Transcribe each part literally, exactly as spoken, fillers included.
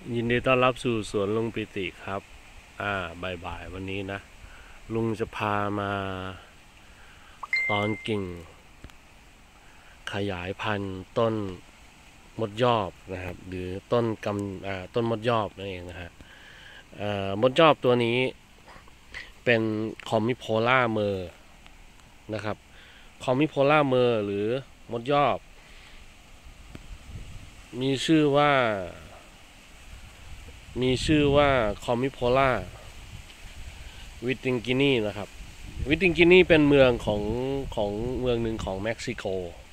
ยินดีต้อนรับสู่สวนลุงปิติครับอ่าบ่ายๆวันนี้นะลุงจะพามาตอนกิ่งขยายพันธุ์ต้นมดยอบนะครับหรือต้นกำอ่าต้นมดยอบนั่นเองนะฮะอ่ามดยอบตัวนี้เป็นคอมมิโพล่าเมอร์นะครับคอมมิโพล่าเมอร์หรือมดยอบมีชื่อว่ามีชื่อว่าคอมมิโพล่าวิติงกินีนะครับวิติงกินีเป็นเมืองของของเมืองหนึ่งของเม็กซิโก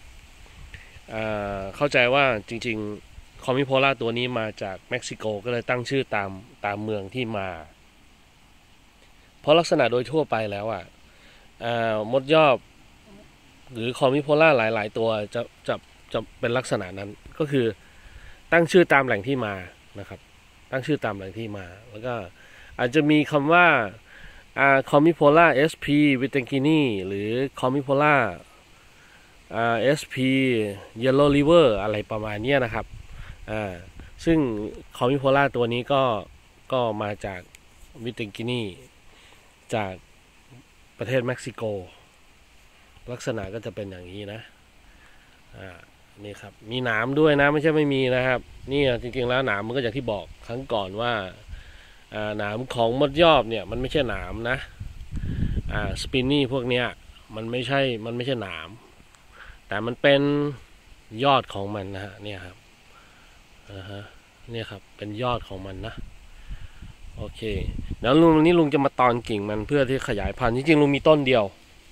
เข้าใจว่าจริงๆคอมมิโพล่าตัวนี้มาจากเม็กซิโกก็เลยตั้งชื่อตามตามเมืองที่มาเพราะลักษณะโดยทั่วไปแล้วอ่ะมดยอบหรือคอมมิโพล่าหลายๆตัวจะจะจะเป็นลักษณะนั้นก็คือตั้งชื่อตามแหล่งที่มานะครับตั้งชื่อตามแหล่งที่มาแล้วก็อาจจะมีคำว่าคอมมิโพล่า เอส พี วิต a งกินีหรือคอมมิโพล่า เอส พี Yellow River อะไรประมาณนี้นะครับซึ่งคอมมิโพล่าตัวนี้ก็ก็มาจากวิต a งกินีจากประเทศเม็กซิโกลักษณะก็จะเป็นอย่างนี้นะนี่ครับมีหนามด้วยนะไม่ใช่ไม่มีนะครับนี่จริงๆแล้วหนามมันก็อย่างที่บอกครั้งก่อนว่าหนามของมดยอบเนี่ยมันไม่ใช่หนามนะสปินนี่พวกเนี้ยมันไม่ใช่มันไม่ใช่หนามแต่มันเป็นยอดของมันนะฮะเนี่ยครับอ่าฮะเนี่ยครับเป็นยอดของมันนะโอเคเดี๋ยวลุงนี้ลุงจะมาตอนกิ่งมันเพื่อที่ขยายพันธุ์จริงๆลุงมีต้นเดียว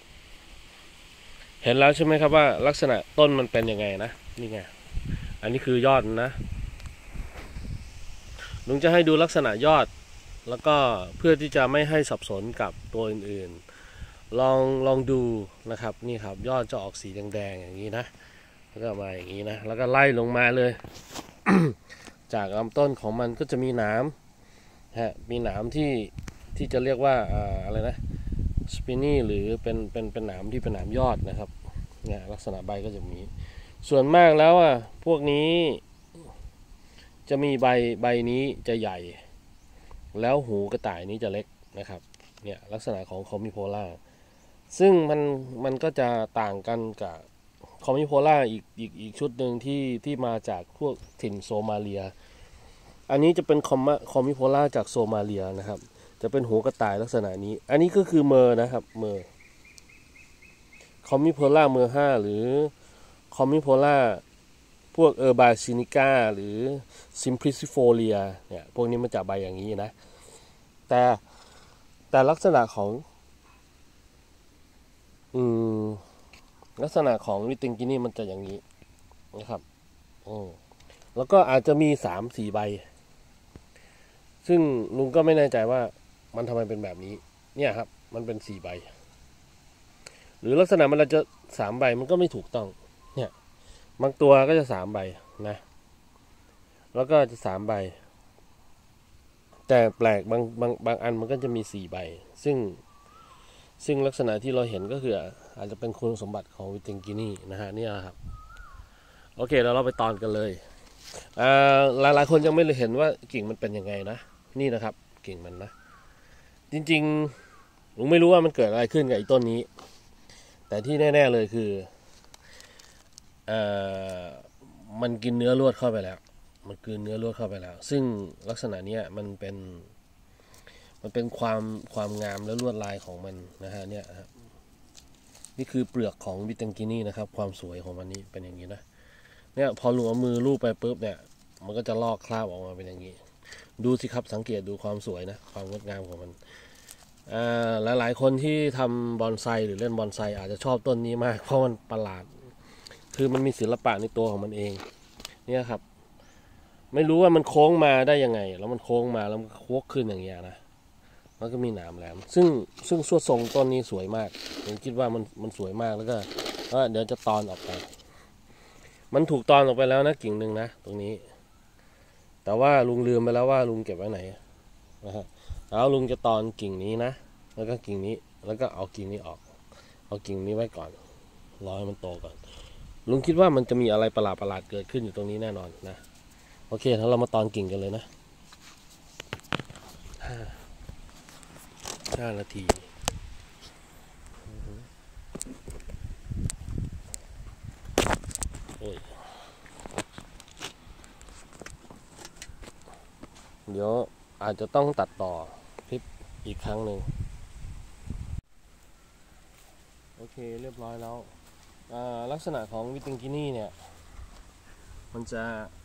เห็นแล้วใช่ไหมครับว่าลักษณะต้นมันเป็นยังไงนะนี่ไงอันนี้คือยอดนะลุงจะให้ดูลักษณะยอดแล้วก็เพื่อที่จะไม่ให้สับสนกับตัวอื่นๆลองลองดูนะครับนี่ครับยอดจะออกสีแดงๆอย่างนี้นะแล้วก็มาอย่างนี้นะแล้วก็ไล่ลงมาเลย จากลำต้นของมันก็จะมีหนามฮะมีหนามที่ที่จะเรียกว่าอะไรนะสปินนี่หรือเป็นเป็นเป็นหนามที่เป็นหนามยอดนะครับเนี่ยลักษณะใบก็จะมีส่วนมากแล้วอ่ะพวกนี้จะมีใบใบนี้จะใหญ่แล้วหูกระต่ายนี้จะเล็กนะครับเนี่ยลักษณะของคอมมิโพล่าซึ่งมันมันก็จะต่างกันกับคอมมิโพล่าอีกอีกอีกชุดหนึ่งที่ที่มาจากพวกถิ่นโซมาเลียอันนี้จะเป็นคอมคอมมิโพล่าจากโซมาเลียนะครับจะเป็นหูกระต่ายลักษณะนี้อันนี้ก็คือเมอร์นะครับเมอร์คอมมิโพล่าเมอร์ห้าหรือคอมมิโพล่าพวกเออร์บาซินิก้าหรือซิมพลิซิโฟเลียเนี่ยพวกนี้มันจะใบอย่างนี้นะแต่แต่ลักษณะของอืมลักษณะของวิติงกินี่มันจะอย่างนี้นะครับอืมแล้วก็อาจจะมีสามสี่ใบซึ่งลุงก็ไม่แน่ใจว่ามันทำไมเป็นแบบนี้เนี่ยครับมันเป็นสี่ใบหรือลักษณะมันจะสามใบมันก็ไม่ถูกต้องเนี่ยบางตัวก็จะสามใบนะแล้วก็จะสามใบแต่แปลกบางบางบางอันมันก็จะมีสี่ใบซึ่งซึ่งลักษณะที่เราเห็นก็คืออาจจะเป็นคุณสมบัติของวิติงกินี่นะฮะนี่ครับโอเคเราเราไปตอนกันเลยหลายหลายคนยังไม่เลยเห็นว่ากิ่งมันเป็นยังไงนะนี่นะครับกิ่งมันนะจริงๆผมไม่รู้ว่ามันเกิดอะไรขึ้นกับไอ้ต้นนี้แต่ที่แน่ๆเลยคือเอ่อมันกินเนื้อลวดเข้าไปแล้วมันกินเนื้อลวดเข้าไปแล้วซึ่งลักษณะนี้มันเป็นมันเป็นความความงามและลวดลายของมันนะฮะเนี่ยครับนี่คือเปลือกของวิตังกินี่นะครับความสวยของมันนี้เป็นอย่างนี้นะเนี่ยพอลุงเอามือลูบไปปุ๊บเนี่ยมันก็จะลอกคราบออกมาเป็นอย่างนี้ดูสิครับสังเกตดูความสวยนะความงดงามของมันหลายหลายคนที่ทำบอนไซหรือเล่นบอนไซอาจจะชอบต้นนี้มากเพราะมันประหลาดคือมันมีศิลปะในตัวของมันเองเนี่ยครับไม่รู้ว่ามันโค้งมาได้ยังไงแล้วมันโค้งมาแล้วมันโค้งขึ้นอย่างเงี้ยนะมันก็มีหนามแหลมซึ่งซึ่งสวดทรงต้นนี้สวยมากผมคิดว่ามันมันสวยมากแล้วก็เดี๋ยวจะตอนออกไปมันถูกตอนออกไปแล้วนะกิ่งหนึ่งนะตรงนี้แต่ว่าลุงลืมไปแล้วว่าลุงเก็บไว้ไหนนะฮะแล้วลุงจะตอนกิ่งนี้นะแล้วก็กิ่งนี้แล้วก็เอากิ่งนี้ออกเอากิ่งนี้ไว้ก่อนรอให้มันโตก่อนลุงคิดว่ามันจะมีอะไรประหลาดประหลาดเกิดขึ้นอยู่ตรงนี้แน่นอนนะโอเคแล้วเรามาตอนกิ่งกันเลยนะห้าห้านาทีโอ้ยเดี๋ยวอาจจะต้องตัดต่อคลิปอีกครั้งหนึ่งโอเคเรียบร้อยแล้วลักษณะของวิติงกินี่เนี่ยมันจะ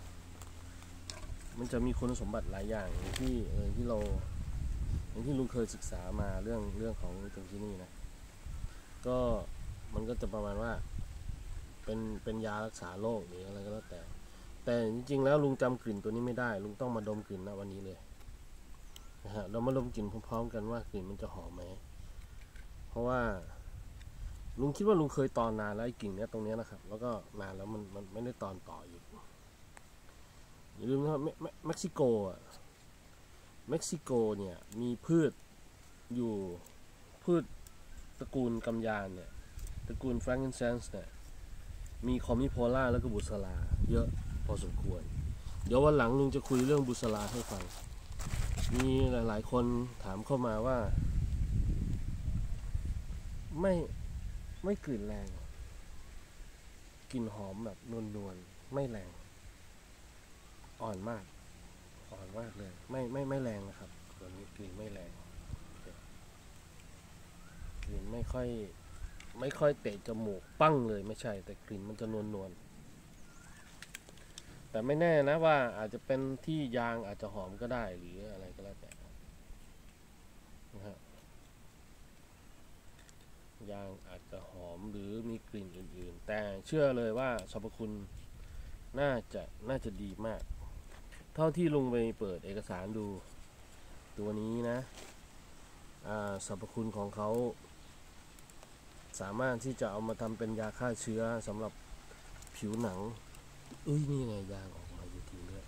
มันจะมีคุณสมบัติหลายอย่างที่เออที่เราอย่างที่ลุงเคยศึกษามาเรื่องเรื่องของวิติงกินี่นะก็มันก็จะประมาณว่าเป็นเป็นยารักษาโรคหรืออะไรก็แล้วแต่แต่จริงๆแล้วลุงจำกลิ่นตัวนี้ไม่ได้ลุงต้องมาดมกลิ่นณวันนี้เลยนะฮะเรามาดมกลิ่นพร้อมๆกันว่ากลิ่นมันจะหอมไหมเพราะว่าลุงคิดว่าลุงเคยตอนนานแล้วไอ้กิ่งเนี้ยตรงนี้นะครับแล้วก็นานแล้วมันมันไม่ได้ตอนต่ออยู่อย่าลืมนะครับเม็กซิโกอ่ะเม็กซิโกเนี่ยมีพืชอยู่พืชตระกูลกำยานเนี่ยตระกูลแฟรงกินแซนส์เนี่ยมีคอมิโพล่าแล้วก็บุษราเยอะพอสมควรเดี๋ยววันหลังลุงจะคุยเรื่องบุษราให้ฟังมีหลายๆคนถามเข้ามาว่าไม่ไม่กลิ่นแรงกลิ่นหอมแบบนวลๆไม่แรงอ่อนมากอ่อนมากเลยไม่ไม่ไม่แรงนะครับตัวนี้กลิ่นไม่แรงกลิ่นไม่ค่อยไม่ค่อยเตะจมูกปั้งเลยไม่ใช่แต่กลิ่นมันจะนวลนวลแต่ไม่แน่นะว่าอาจจะเป็นที่ยางอาจจะหอมก็ได้หรืออะไรก็แล้วแต่นะครับยางอาจจะหอมหรือมีกลิ่นอื่นๆแต่เชื่อเลยว่าสรรพคุณน่าจะน่าจะดีมากเท่าที่ลุงไปเปิดเอกสารดูตัวนี้นะสรรพคุณของเขาสามารถที่จะเอามาทำเป็นยาฆ่าเชื้อสำหรับผิวหนังเอ้ยนี่ไงยางออกมาจริงๆด้วย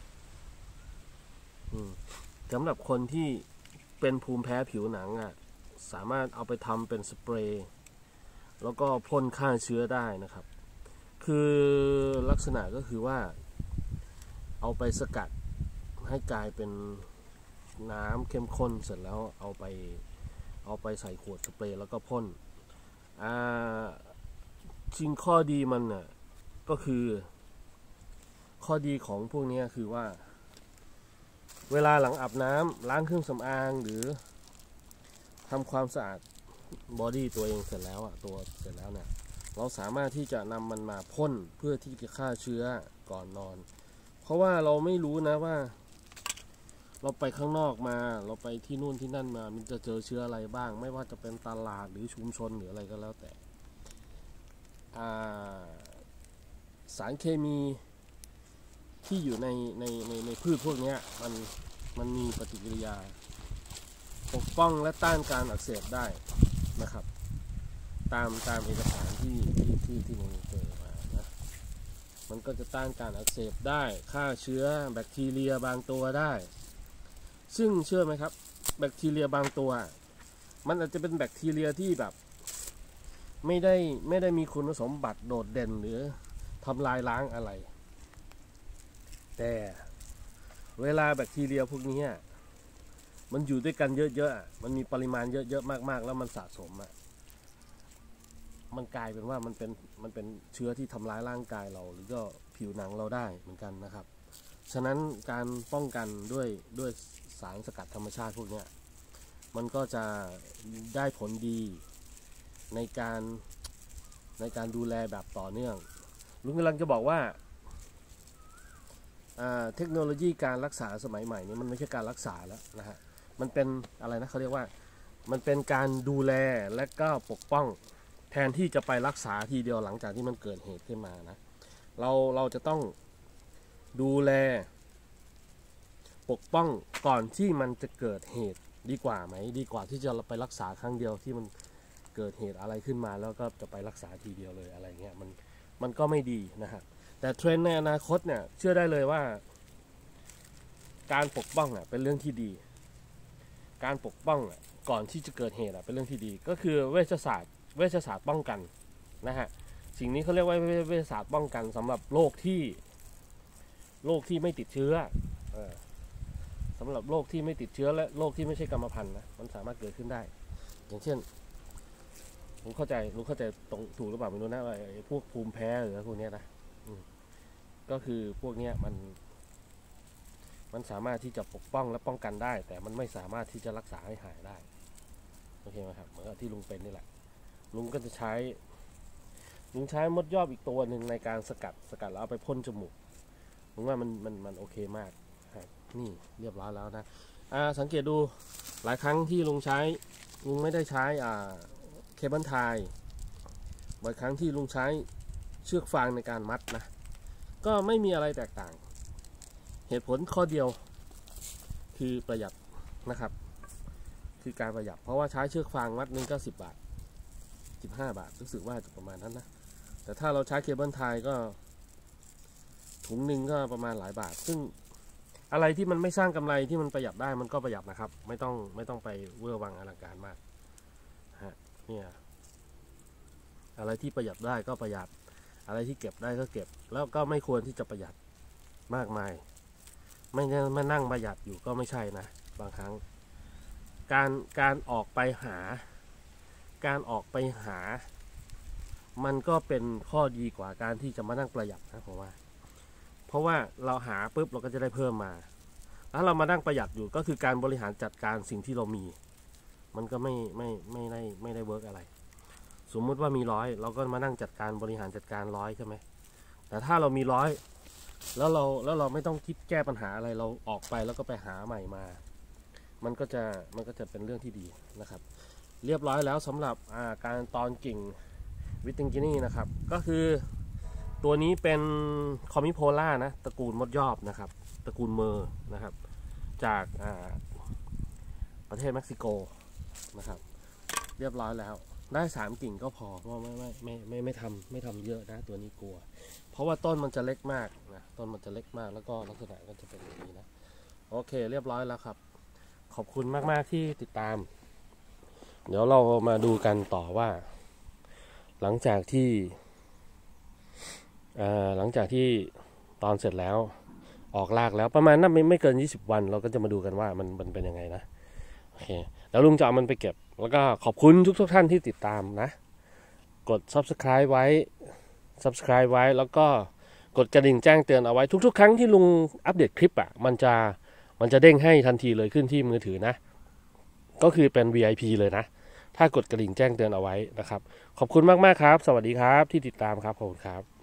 สำหรับคนที่เป็นภูมิแพ้ผิวหนังอ่ะสามารถเอาไปทำเป็นสเปรย์แล้วก็พ่นฆ่าเชื้อได้นะครับคือลักษณะก็คือว่าเอาไปสกัดให้กลายเป็นน้ำเข้มข้นเสร็จแล้วเอาไปเอาไปใส่ขวดสเปรย์แล้วก็พ่นจริงข้อดีมันน่ะก็คือข้อดีของพวกนี้คือว่าเวลาหลังอาบน้ำล้างเครื่องสำอางหรือทำความสะอาดบอดี้ตัวเองเสร็จแล้วอ่ะตัวเสร็จแล้วเนี่ยเราสามารถที่จะนำมันมาพ่นเพื่อที่จะฆ่าเชื้อก่อนนอนเพราะว่าเราไม่รู้นะว่าเราไปข้างนอกมาเราไปที่นู่นที่นั่นมามันจะเจอเชื้ออะไรบ้างไม่ว่าจะเป็นตลาดหรือชุมชนหรืออะไรก็แล้วแต่สารเคมีที่อยู่ในในในในพืชพวกนี้มันมันมีปฏิกิริยาปกป้องและต้านการอักเสบได้นะครับตามตามเอกสารที่ที่ที่ที่ผมเจอมานะมันก็จะต้านการอักเสบได้ฆ่าเชื้อแบคทีเรียบางตัวได้ซึ่งเชื่อไหมครับแบคทีเรียบางตัวมันอาจจะเป็นแบคทีเรียที่แบบไม่ได้ไม่ได้มีคุณสมบัติโดดเด่นหรือทำลายล้างอะไรแต่เวลาแบคทีเรียพวกนี้มันอยู่ด้วยกันเยอะๆมันมีปริมาณเยอะๆมากๆแล้วมันสะสมอ่ะมันกลายเป็นว่ามันเป็นมันเป็นเชื้อที่ทำร้ายร่างกายเราหรือก็ผิวหนังเราได้เหมือนกันนะครับฉะนั้นการป้องกันด้วยด้วยสารสกัดธรรมชาติพวกนี้มันก็จะได้ผลดีในการในการดูแลแบบต่อเนื่องลุงกำลังจะบอกว่าเทคโนโลยีการรักษาสมัยใหม่นี้มันไม่ใช่การรักษาแล้วนะฮะมันเป็นอะไรนะเขาเรียกว่ามันเป็นการดูแลและก็ปกป้องแทนที่จะไปรักษาทีเดียวหลังจากที่มันเกิดเหตุขึ้นมานะเราเราจะต้องดูแลปกป้องก่อนที่มันจะเกิดเหตุดีกว่าไหมดีกว่าที่จะไปรักษาครั้งเดียวที่มันเกิดเหตุอะไรขึ้นมาแล้วก็จะไปรักษาทีเดียวเลยอะไรเงี้ยมันมันก็ไม่ดีนะฮะแต่เทรนด์ในอนาคตเนี่ยเชื่อได้เลยว่าการปกป้องเนี่ยเป็นเรื่องที่ดีการปกป้องก่อนที่จะเกิดเหตุเป็นเรื่องที่ดีก็คือเวชศาสตร์เวชศาสตร์ป้องกันนะฮะสิ่งนี้เขาเรียกว่าเวชศาสตร์ป้องกันสำหรับโรคที่โรคที่ไม่ติดเชื้อสำหรับโรคที่ไม่ติดเชื้อและโรคที่ไม่ใช่กรรมพันธุ์นะมันสามารถเกิดขึ้นได้อย่างเช่นผมเข้าใจรู้เข้าใจตรงถูกหรือเปล่าไม่รู้นะว่าพวกภูมิแพ้หรือพวกนี้นะก็คือพวกนี้มันมันสามารถที่จะปกป้องและป้องกันได้แต่มันไม่สามารถที่จะรักษาให้หายได้โอเคไหมครับเหมือนกับที่ลุงเป็นนี่แหละลุงก็จะใช้ลุงใช้มดยอบอีกตัวหนึ่งในการสกัดสกัดแล้วเอาไปพ่นจมูกผมว่ามันมันมันโอเคมากครับนี่เรียบร้อยแล้วนะอ่าสังเกตดูหลายครั้งที่ลุงใช้ลุงไม่ได้ใช้อ่าเคเบิลไทยบ่อยครั้งที่ลุงใช้เชือกฟางในการมัดนะก็ไม่มีอะไรแตกต่างเหตุผลข้อเดียวคือประหยัดนะครับคือการประหยัดเพราะว่าใช้เชือกฟางมัดนึงก็สิบบาทสิบห้าบาทรู้สึกว่าจะประมาณนั้นนะแต่ถ้าเราใช้เคเบิลไทยก็ถุงหนึ่งก็ประมาณหลายบาทซึ่งอะไรที่มันไม่สร้างกำไรที่มันประหยัดได้มันก็ประหยัดนะครับไม่ต้องไม่ต้องไปเวอร์วังอลังการมากฮะเนี่ยอะไรที่ประหยัดได้ก็ประหยัดอะไรที่เก็บได้ก็เก็บแล้วก็ไม่ควรที่จะประหยัดมากมายไม่ใช่มานั่งประหยัดอยู่ก็ไม่ใช่นะบางครั้งการการออกไปหาการออกไปหามันก็เป็นข้อดีกว่าการที่จะมานั่งประหยัดนะผมว่าเพราะว่าเราหาปุ๊บเราก็จะได้เพิ่มมาแล้วเรามานั่งประหยัดอยู่ก็คือการบริหารจัดการสิ่งที่เรามีมันก็ไม่ไม่ไม่ได้ไม่ได้เวิร์กอะไรสมมุติว่ามีร้อยเราก็มานั่งจัดการบริหารจัดการร้อยใช่ไหมแต่ถ้าเรามีร้อยแล้วเราแล้วเราไม่ต้องคิดแก้ปัญหาอะไรเราออกไปแล้วก็ไปหาใหม่มามันก็จะมันก็จะเป็นเรื่องที่ดีนะครับเรียบร้อยแล้วสำหรับการตอนกิ่งวิตติงกินี่นะครับก็คือตัวนี้เป็นคอมิโพล่านะตระกูลมดยอบนะครับตระกูลเมอร์นะครับจากประเทศเม็กซิโกนะครับเรียบร้อยแล้วได้สามกิ่งก็พอเพราะไม่ไม่ไม่ไม่ไม่ทำไม่ทำเยอะนะตัวนี้กลัวเพราะว่าต้นมันจะเล็กมากนะต้นมันจะเล็กมากแล้วก็ลักษณะก็จะเป็นอย่างนี้นะโอเคเรียบร้อยแล้วครับขอบคุณมากๆที่ติดตามเดี๋ยวเรามาดูกันต่อว่าหลังจากที่หลังจากที่ตอนเสร็จแล้วออกรากแล้วประมาณนั้นไม่ไม่เกินยี่สิบวันเราก็จะมาดูกันว่ามันมันเป็นยังไงนะโอเคแล้วลุงจะเอามันไปเก็บแล้วก็ขอบคุณทุกทุกท่านที่ติดตามนะกด ซับสไครบ์ ไว้ ซับสไครบ์ ไว้แล้วก็กดกระดิ่งแจ้งเตือนเอาไว้ทุกๆครั้งที่ลุงอัปเดตคลิปอ่ะมันจะมันจะเด้งให้ทันทีเลยขึ้นที่มือถือนะก็คือเป็น วี ไอ พี เลยนะถ้ากดกระดิ่งแจ้งเตือนเอาไว้นะครับขอบคุณมากๆครับสวัสดีครับที่ติดตามครับขอบคุณครับ